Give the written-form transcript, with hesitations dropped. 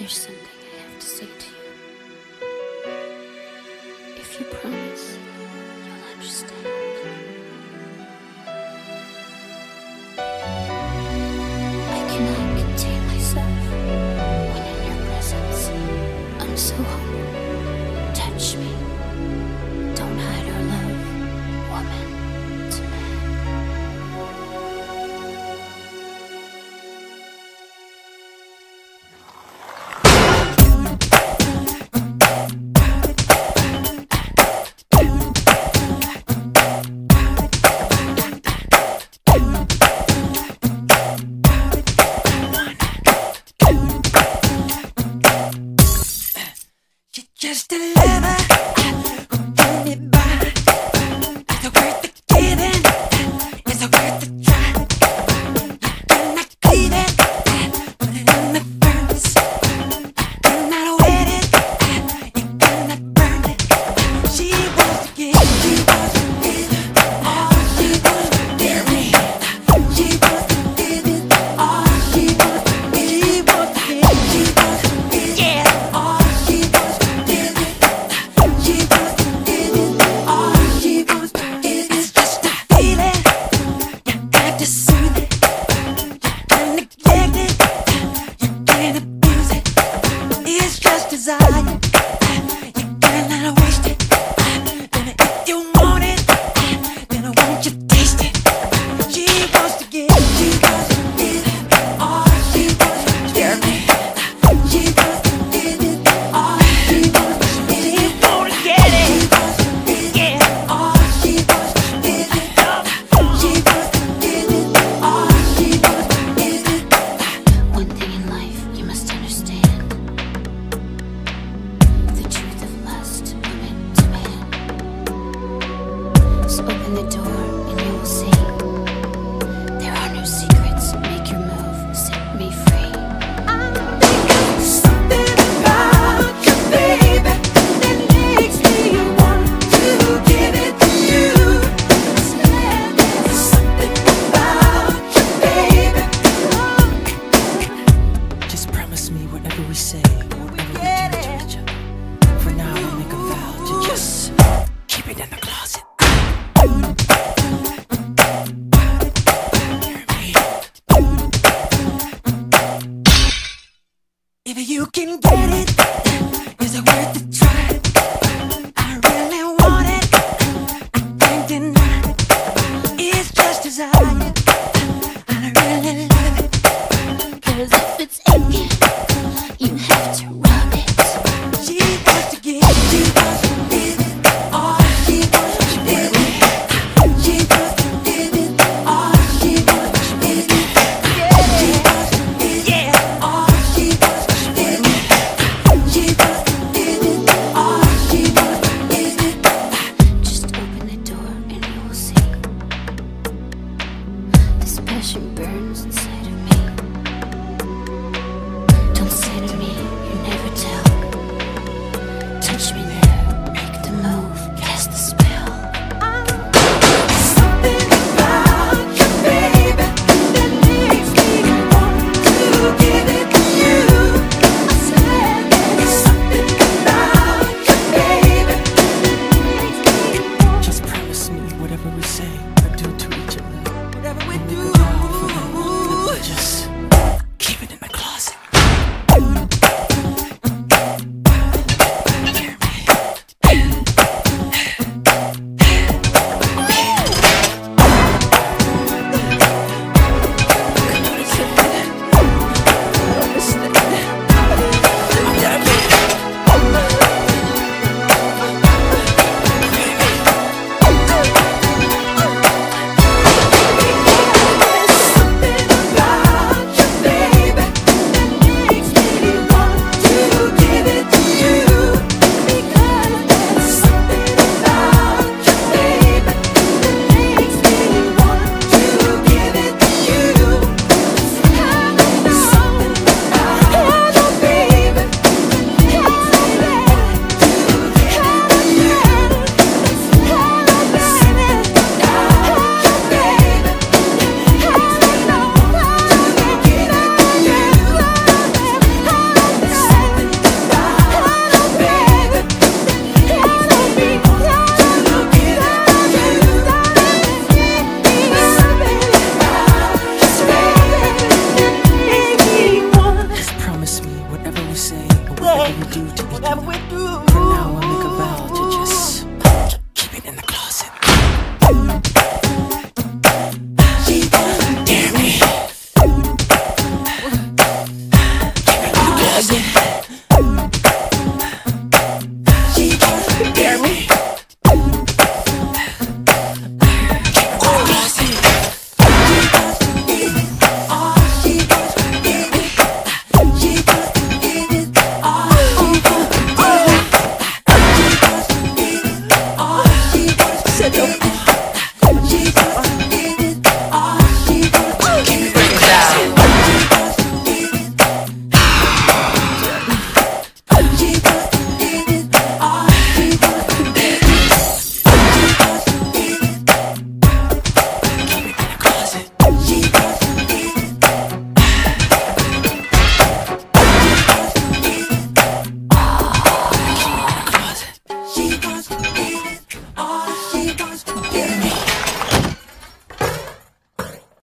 There's something I have to say to you. If you promise, you'll understand. I cannot contain myself when in your presence. I'm so hungry. Touch me. Don't hide our love, woman to man. Just a lover who can be by. Is it worth the giving? Is it worth the try? You cannot cleave it, put it in the furnace. You're not wet it, you cannot burn it. She wants to give, she wants to give it all. She wants to give me. She wants to give it all. She wants to give, she wants to give, she wants to give, yeah, all. She wants to give it. She wants to give it all. She wants to give it. It's just a feeling. You got to soothe it. You can't neglect it. You can't abuse it. It's just desire. You can't let her waste it. Then if you want it, then I want you to taste it. She wants to give. She wants to give it all. She wants to give me. She wants to give it all. She wants to give it. She won't get it. Yeah. All she wants to give it. She wants to give it all. She wants to give it. One thing in life you must understand: the truth of lust, woman to man. So open the door and you will see. There are no secrets. Make your move. Set me free. Something about you, baby, that makes me want to give it to you. Something about you, baby. Just promise me whatever we say, whatever we do to each other. For now, we'll make a vow to just keep it in the closet. If you can get it, is it worth the try? I really want it, I can't deny. It's just desire, I really love it. 'Cause if it's aching, you have to rub it. She wants to give, she wants to give it all. She wants to give it. She wants to give it all. She wants to give it. She wants to give it all. She wants to give it. She wants to give it all. She wants to give it. Just open the door and you will see. This passion burns inside of me.